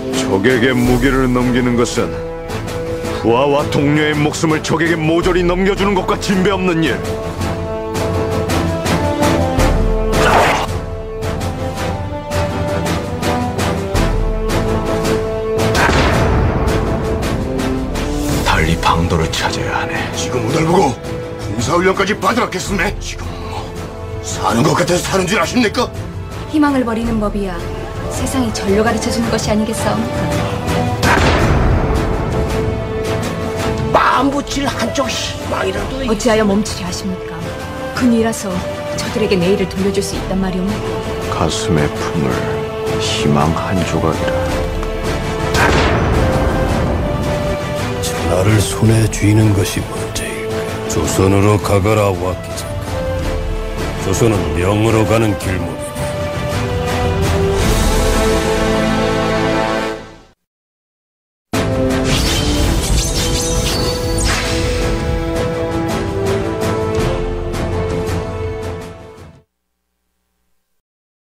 적에게 무기를 넘기는 것은 부하와 동료의 목숨을 적에게 모조리 넘겨주는 것과 진배없는 일. 달리 방도를 찾아야 하네. 지금 오늘 보고 군사훈련까지 받으라겠으네. 지금 뭐 사는 것 같아서 사는 줄 아십니까? 희망을 버리는 법이야 세상이 절로 가르쳐주는 것이 아니겠사옵니까? 마음 붙일 한쪽 희망이라도 어찌하여 멈추려 하십니까? 근이라서 저들에게 내일을 돌려줄 수 있단 말이옵니까? 가슴에 품을 희망 한 조각이라. 나를 손에 쥐는 것이 문제일까? 조선으로 가거라 와키자카. 조선은 명으로 가는 길목이다.